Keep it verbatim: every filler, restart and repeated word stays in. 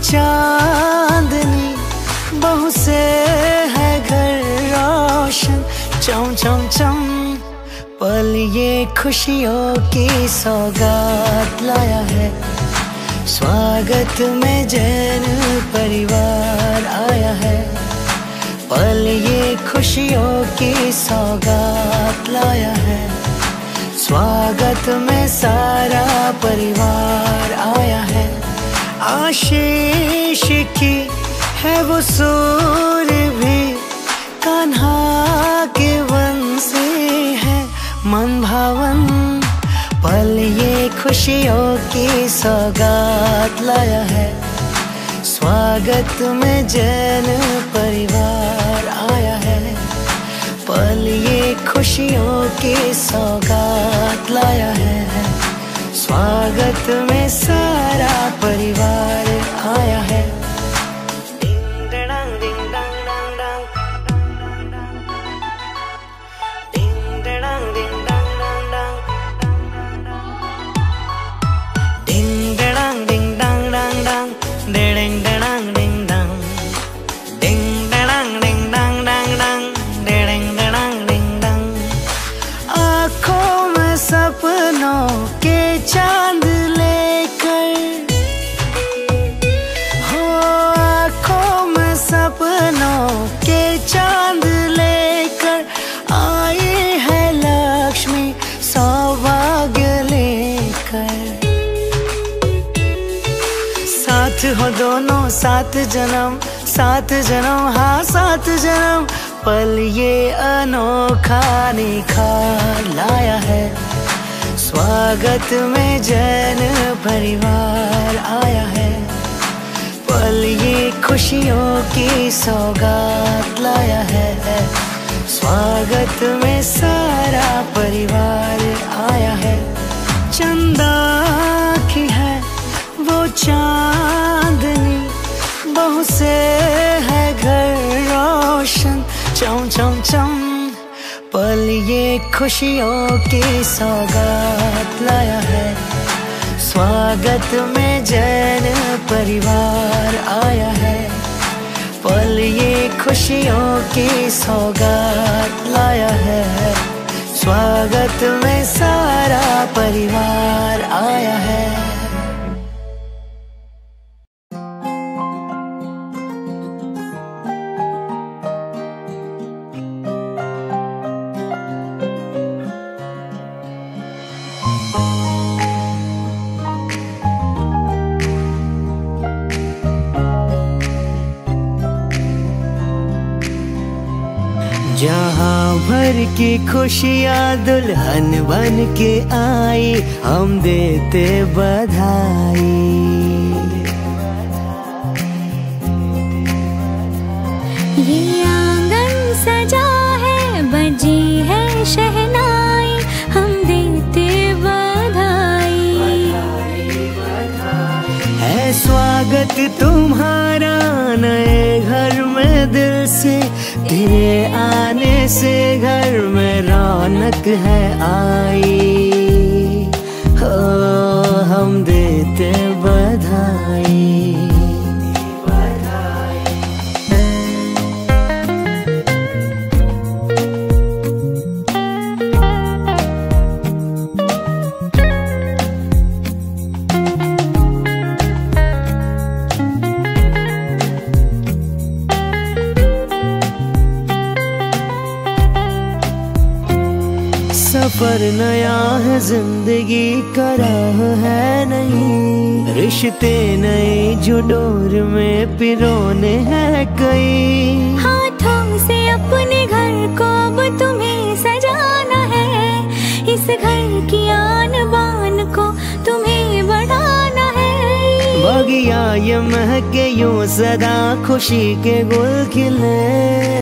चांदनी, बहू से है घर रोशन, चम चम चम। पल ये खुशियों की सौगात लाया है, स्वागत में जैन परिवार आया है। पल ये खुशियों की सौगात लाया है, स्वागत में सारा परिवार आया है। आशीष की है वो सूर भी, कान्हा के वन से है मन भावन। पल ये खुशियों की सौगात लाया है, स्वागत में जैन परिवार आया है। पल ये खुशियों की सौगात लाया है, स्वागत में सारा परिवार आया है। सपनों के चांद लेकर हो, आँखों में सपनों के चांद लेकर आई है लक्ष्मी सौभाग्य लेकर। साथ हो दोनों सात जन्म, सात जन्म हाँ सात जन्म। पल ये अनोखा निखार लाया है, स्वागत में जैन परिवार आया है। पल ये खुशियों की सौगात लाया है, स्वागत में सारा परिवार आया है। चंदा की है वो चांदनी, बहू से है घर रोशन, चम चम चम। पल ये खुशियों की सौगात लाया है, स्वागत में जैन परिवार आया है। पल ये खुशियों की सौगात लाया है, स्वागत में सारा परिवार आया है। जहाँ भर की खुशियाँ दुल्हन बन के आई, हम देते बधाई। ये आंगन सजा है, बजी है शहनाई, हम देते बधाई। है स्वागत तुम्हारा नए घर में दिल से, तेरे आने से घर में रौनक है आई। हो हम देते बधाई। सफर नया है, जिंदगी का राह है नहीं, रिश्ते नए जो डोर में पिरोने हैं कई। हाथों से अपने घर को अब तुम्हें सजाना है, इस घर की आन बान को तुम्हें बढ़ाना है। बगिया ये महके यूं सदा, खुशी के गुल खिले